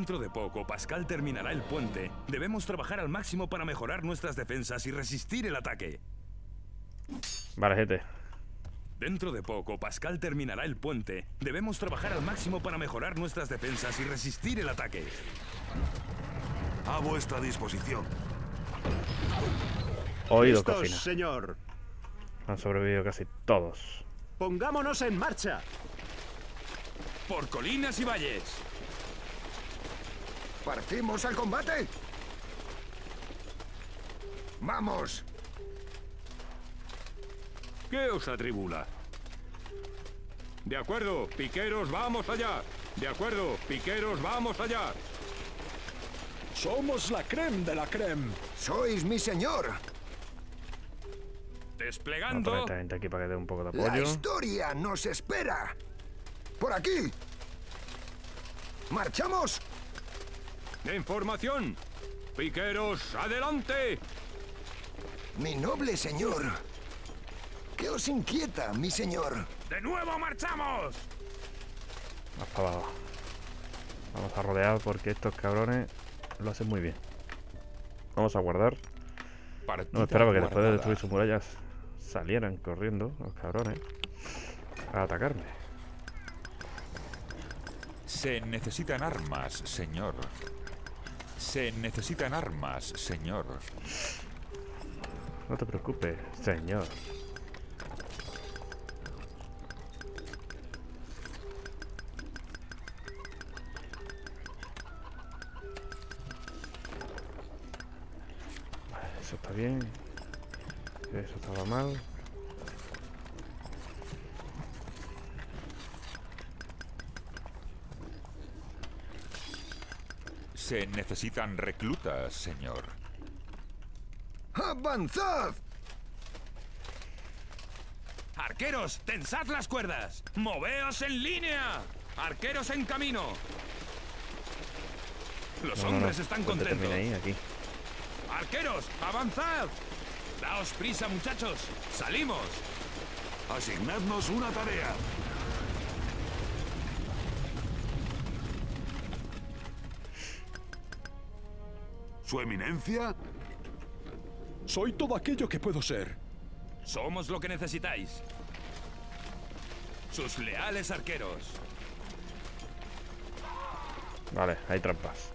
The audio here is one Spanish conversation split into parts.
Dentro de poco, Pascal terminará el puente. Debemos trabajar al máximo para mejorar nuestras defensas y resistir el ataque. Vale, gente. Dentro de poco, Pascal terminará el puente. Debemos trabajar al máximo para mejorar nuestras defensas y resistir el ataque. A vuestra disposición. Oído, ¡Listos, cocina. señor! Han sobrevivido casi todos. ¡Pongámonos en marcha! ¡Por colinas y valles! ¿Partimos al combate? ¡Vamos! ¿Qué os atribula? De acuerdo, piqueros, vamos allá. De acuerdo, piqueros, vamos allá. Somos la creme de la creme. ¡Sois mi señor! Vamos a ¡Desplegando! poner esta gente aquí para que dé un poco de ¡La apoyo. historia nos espera! ¡Por aquí! ¡Marchamos! En formación. Piqueros, adelante. Mi noble señor. ¿Qué os inquieta, mi señor? ¡De nuevo marchamos! Más para abajo. Vamos a rodear porque estos cabrones lo hacen muy bien. Vamos a guardar. No me esperaba que después de destruir sus murallas salieran corriendo los cabrones a atacarme. Se necesitan armas, señor. Se necesitan armas, señor. No te preocupes, señor. Vale, eso está bien. Eso estaba mal. Se necesitan reclutas, señor. ¡Avanzad! ¡Arqueros, tensad las cuerdas! ¡Moveos en línea! ¡Arqueros en camino! Los hombres están Pues contentos. termina ahí, aquí. ¡Arqueros, avanzad! ¡Daos prisa, muchachos! ¡Salimos! Asignadnos una tarea. Su eminencia. Soy todo aquello que puedo ser. Somos lo que necesitáis. Sus leales arqueros. Vale, hay trampas.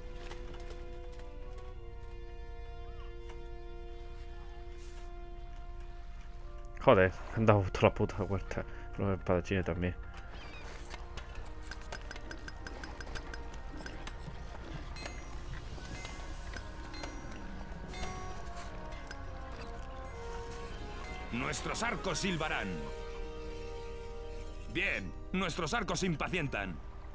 Joder, han dado todas las putas vueltas. Los espadachines también. Nuestros arcos silbarán. Bien, nuestros arcos se impacientan.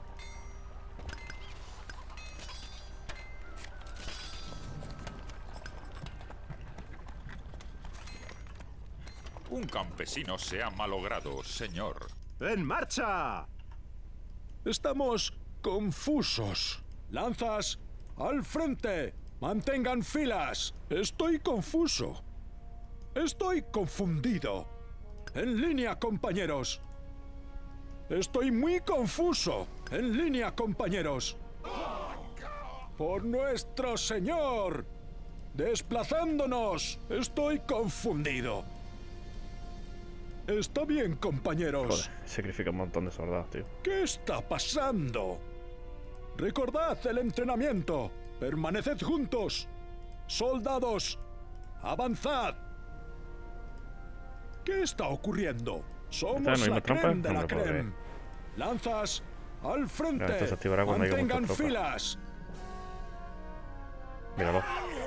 Un campesino se ha malogrado, señor. ¡En marcha! Estamos confusos. Lanzas, al frente. Mantengan filas. Estoy confuso. Estoy confundido. En línea, compañeros. Estoy muy confuso. En línea, compañeros. Por nuestro señor. Desplazándonos. Estoy confundido. Está bien, compañeros. Joder, sacrifica un montón de soldados, tío. ¿Qué está pasando? Recordad el entrenamiento. Permaneced juntos. Soldados, avanzad. ¿Qué está ocurriendo? Somos ¿No hay la más trampa? creme de No la me puedo creme. Lanzas, al frente. Esto se activará cuando haya Mantengan muchas tropas. filas. Míralo.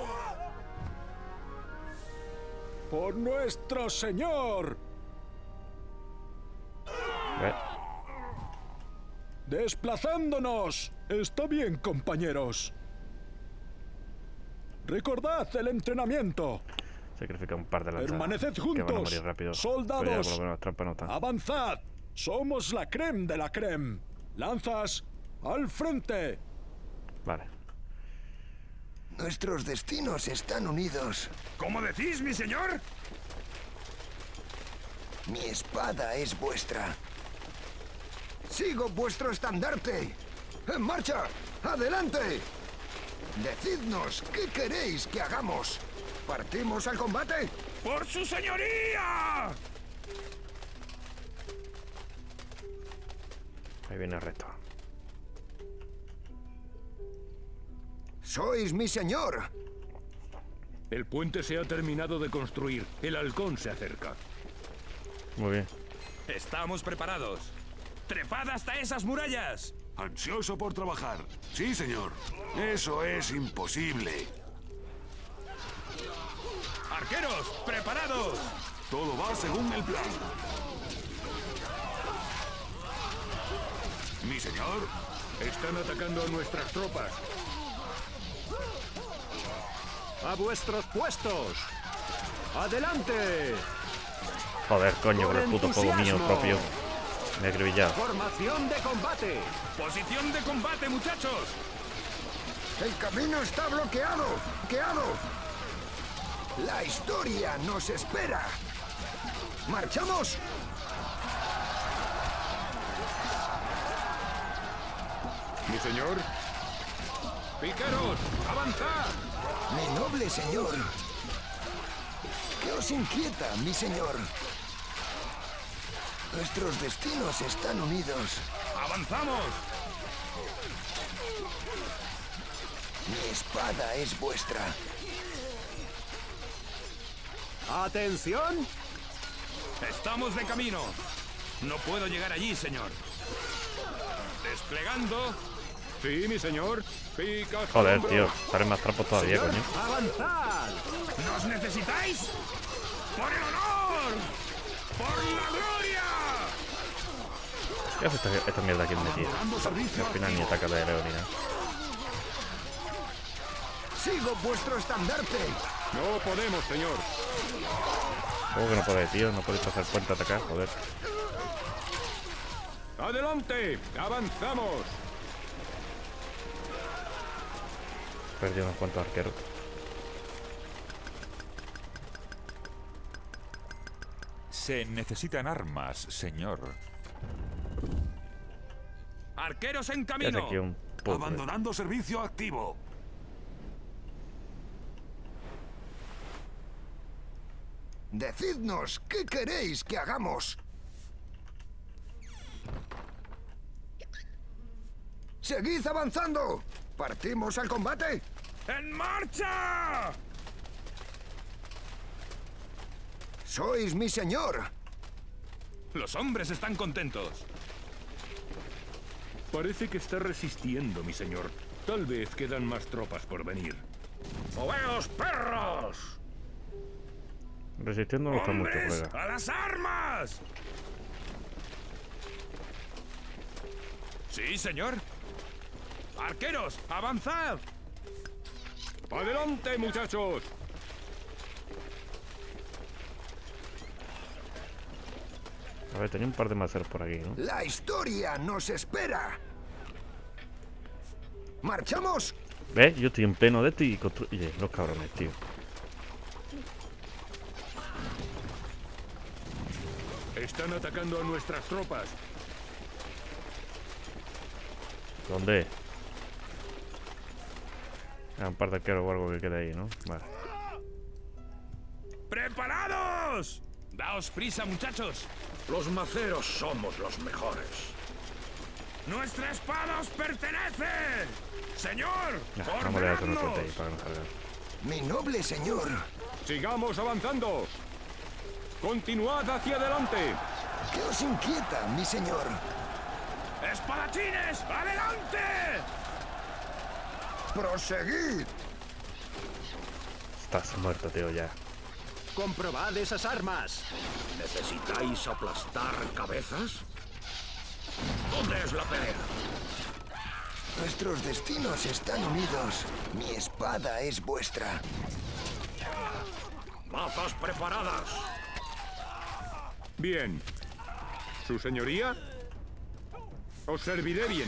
Por nuestro señor. Ve. Desplazándonos. Está bien, compañeros. Recordad el entrenamiento. Sacrifica un par de lanzas. Permaneced Que van a juntos. morir rápido. Soldados. Pero ya por lo menos las trampas no están. Avanzad. Somos la creme de la creme. Lanzas, al frente. Vale. Nuestros destinos están unidos. ¿Cómo decís, mi señor? Mi espada es vuestra. ¡Sigo vuestro estandarte! ¡En marcha! ¡Adelante! Decidnos, ¿qué queréis que hagamos? ¿Partimos al combate? ¡Por su señoría! Ahí viene el resto. Sois mi señor. El puente se ha terminado de construir. El halcón se acerca. Muy bien. Estamos preparados. ¡Trepad hasta esas murallas! Ansioso por trabajar. Sí, señor. Eso es imposible. ¡Arqueros, preparados! Todo va según el plan. Mi señor. Están atacando a nuestras tropas. ¡A vuestros puestos! ¡Adelante! Joder, coño, con el puto juego mío propio. Me he acribillado. ¡Formación de combate! ¡Posición de combate, muchachos! El camino está bloqueado. ¡Bloqueado! La historia nos espera. ¡Marchamos! Mi señor. ¡Piqueros, avanzad! Mi noble señor. ¿Qué os inquieta, mi señor? Nuestros destinos están unidos. ¡Avanzamos! Mi espada es vuestra. ¡Atención! ¡Estamos de camino! No puedo llegar allí, señor. Desplegando. Sí, mi señor. Pica. Joder, tío. Salen más trapos todavía, coño. ¡Avanzad! ¿Nos necesitáis? ¡Por el honor! ¡Por la gloria! ¿Qué hace esta mierda aquí metida? Al final ni ataca de Leonina. Sigo vuestro estandarte. No podemos, señor. ¿Cómo que no podéis, tío? No podéis pasar puente a atacar, joder. ¡Adelante! ¡Avanzamos! Perdí unos cuantos arqueros. Se necesitan armas, señor. ¡Arqueros en ¿Qué hace camino! aquí un puzzle? Abandonando servicio activo. Decidnos, ¿qué queréis que hagamos? ¡Seguid avanzando! ¿Partimos al combate? ¡En marcha! ¡Sois mi señor! Los hombres están contentos. Parece que está resistiendo, mi señor. Tal vez quedan más tropas por venir. ¡Moveos, perros! Resistiendo no está mucho, ¡Hombres, colega. a las armas! Sí, señor. ¡Arqueros, avanzad! ¡Adelante, muchachos! A ver, tenía un par de maceros por aquí, ¿no? ¡La historia nos espera! ¿Marchamos? ¿Ves? Yo estoy en pleno de esto y construye los cabrones, tío. Están atacando a nuestras tropas. ¿Dónde? Ah, un par de arqueros o algo que quede ahí, ¿no? Vale. ¡Preparados! ¡Daos prisa, muchachos! Los maceros somos los mejores. ¡Nuestra espada os pertenece! ¡Señor! Ya, vamos a hacer una ¡ordenadnos! suerte ahí para no cargar. Mi noble señor. Sigamos avanzando. Continuad hacia adelante. ¿Qué os inquieta, mi señor? ¡Espadachines! ¡Adelante! ¡Proseguid! Estás muerto, tío, ya. ¡Comprobad esas armas! ¿Necesitáis aplastar cabezas? ¿Dónde es la pelea? Nuestros destinos están unidos. Mi espada es vuestra. ¡Mazas preparadas! Bien. ¿Su señoría? Os serviré bien.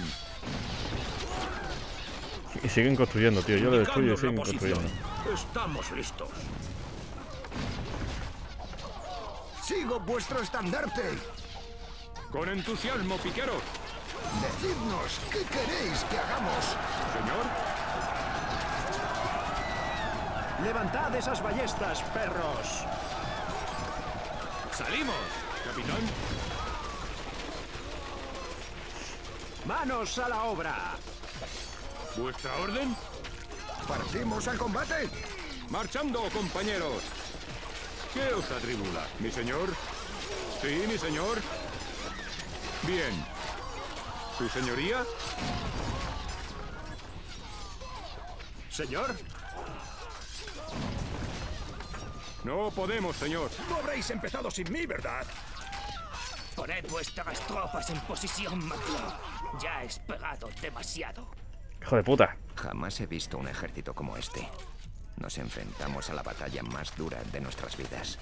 Y siguen construyendo, tío. Yo lo destruyo y Indicadnos la siguen posición. construyendo. Estamos listos. ¡Sigo vuestro estandarte! Con entusiasmo, piqueros. Decidnos, ¿qué queréis que hagamos? Señor. Levantad esas ballestas, perros. ¡Salimos, capitán! ¡Manos a la obra! ¿Vuestra orden? ¿Partimos al combate? ¡Marchando, compañeros! ¿Qué os atribula, mi señor? Sí, mi señor. Bien. ¿Su señoría? ¿Señor? No podemos, señor. No habréis empezado sin mí, ¿verdad? Poned vuestras tropas en posición, McCloud. Ya he esperado demasiado. Hijo de puta. Jamás he visto un ejército como este. Nos enfrentamos a la batalla más dura de nuestras vidas.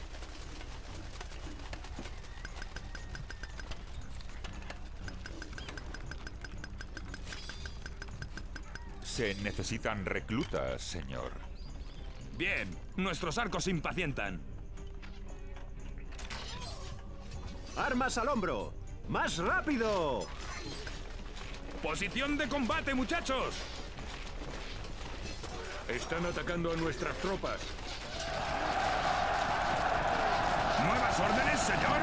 Se necesitan reclutas, señor. Bien, nuestros arcos se impacientan. ¡Armas al hombro! ¡Más rápido! ¡Posición de combate, muchachos! Están atacando a nuestras tropas. ¿Nuevas órdenes, señor?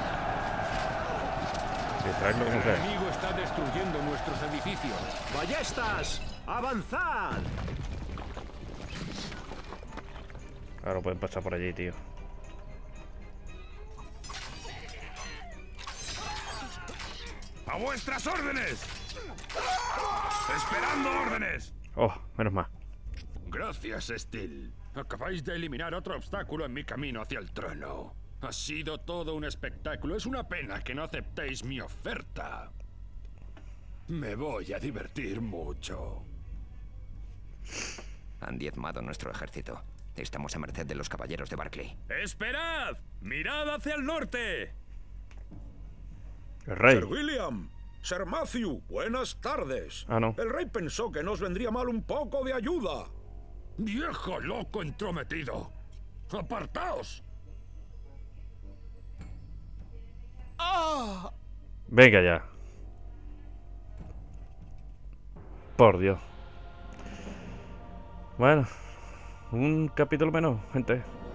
Sí, traedlo como El sea. enemigo está destruyendo nuestros edificios. ¡Ballestas! ¡Avanzad! Ahora pueden pasar por allí, tío. ¡A vuestras órdenes! ¡Esperando órdenes! Oh, menos mal. Gracias, Steel. Acabáis de eliminar otro obstáculo en mi camino hacia el trono. Ha sido todo un espectáculo. Es una pena que no aceptéis mi oferta. Me voy a divertir mucho. Han diezmado nuestro ejército. Estamos a merced de los caballeros de Barclay. ¡Esperad! ¡Mirad hacia el norte! El rey. Sir William, Sir Matthew, buenas tardes. Ah, no. El rey pensó que nos vendría mal un poco de ayuda. ¡Viejo loco entrometido! ¡Apartaos! Venga ya. Por Dios. Bueno, un capítulo menos, gente.